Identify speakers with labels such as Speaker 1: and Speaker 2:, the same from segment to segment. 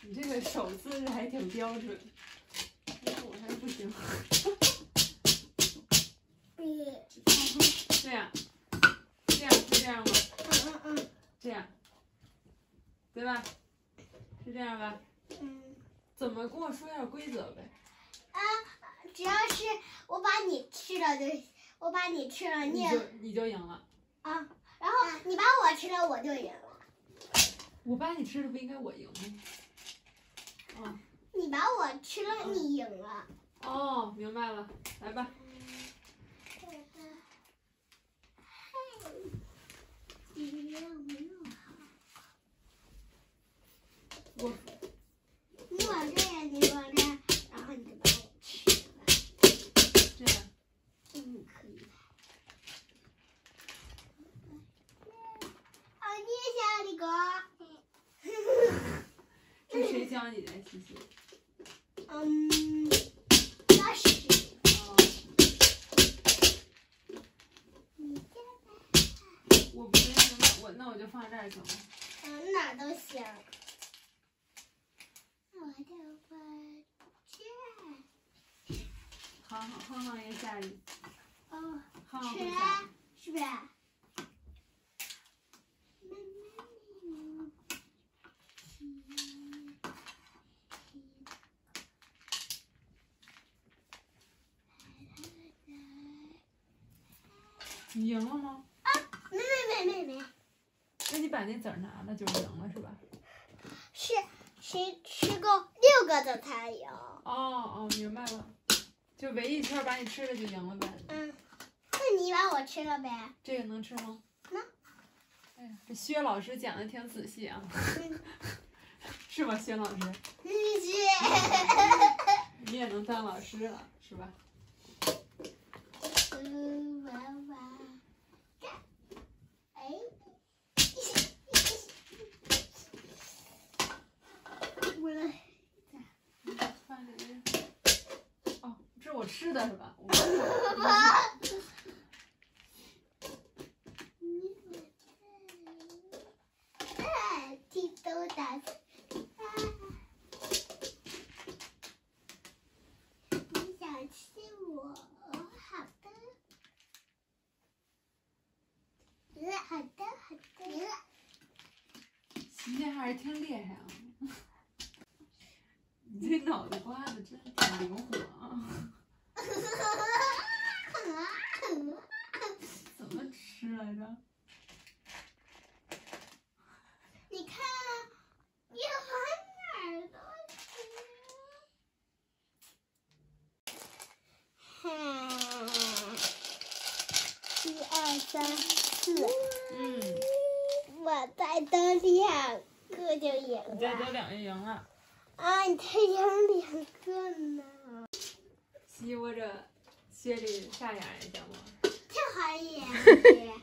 Speaker 1: 你这个手姿势还挺标准，我还不行。这样，这样是这样吗？这样，对吧？是这样吧？怎么跟我说点规则呗？
Speaker 2: 只要是我把你吃了
Speaker 1: 你就赢了。
Speaker 2: 啊，然后你把我吃了，我就赢了。
Speaker 1: 我把你吃了，不应该我赢吗？啊。
Speaker 2: 你把我吃了，你赢了。
Speaker 1: 哦，明白了，来吧。你往这呀，你往这，然后你就把我吃了。 这样。
Speaker 2: 可以。你也想那个？
Speaker 1: 这谁教你的，西西？
Speaker 2: 老师。
Speaker 1: 我不行，那我就放这儿行吗？
Speaker 2: 哪都行。我就放这。
Speaker 1: 哼也下去。
Speaker 2: 吃啊，是不是？
Speaker 1: 你赢了吗？
Speaker 2: 没。
Speaker 1: 那你把那籽儿拿了就是赢了是吧？
Speaker 2: 是谁吃够6个的才赢。
Speaker 1: 哦，明白了。就围一圈把你吃了就赢了呗。
Speaker 2: 那你把我吃了呗？
Speaker 1: 这个能吃吗？
Speaker 2: 能。
Speaker 1: 哎呀，这薛老师讲的挺仔细啊。是吧，薛老师？你也能当老师了，是吧？哦，这是我吃的是吧？
Speaker 2: 剃头打。你想吃我？好的。好的。
Speaker 1: 西西还是挺厉害啊！你这脑袋瓜子真是挺灵活啊！怎么吃来着？
Speaker 2: 你看，你往哪儿都吃。1、2、3、4。我再得2个就赢了。
Speaker 1: 你再得2个赢了。
Speaker 2: 你才赢2个呢。
Speaker 1: 西我这学的啥样儿行吗？
Speaker 2: 挺好耶。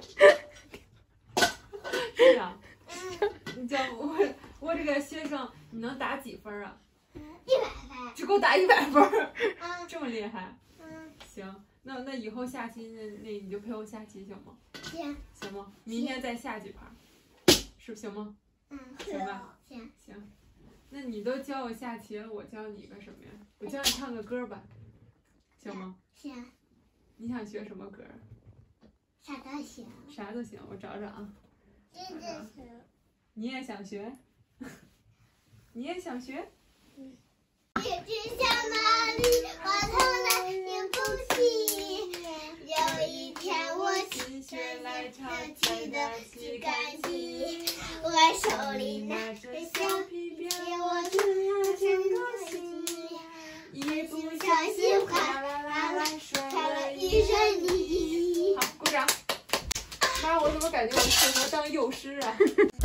Speaker 1: 是啊。你叫我这个学生，你能打几分啊
Speaker 2: ？100分。
Speaker 1: 只够打100分。这么厉害。行，那以后下棋那你就陪我下棋行吗？行吗？明天再下几盘，是不行吗？行吧。行。那你都教我下棋了，我教你个什么呀？我教你唱个歌吧，行吗？
Speaker 2: 行。
Speaker 1: 你想学什么歌？
Speaker 2: 啥都行。
Speaker 1: 啥都行，我找找啊。
Speaker 2: 这就行。
Speaker 1: 你也想学？你也想学？
Speaker 2: 你去向哪里？我从来也不起。有一天我心血来潮记得去赶集，我手里拿着小皮鞭，我真高兴。一不小心哗啦啦啦摔了一身泥。
Speaker 1: 好，鼓掌。妈，我怎么感觉我适合当幼师啊？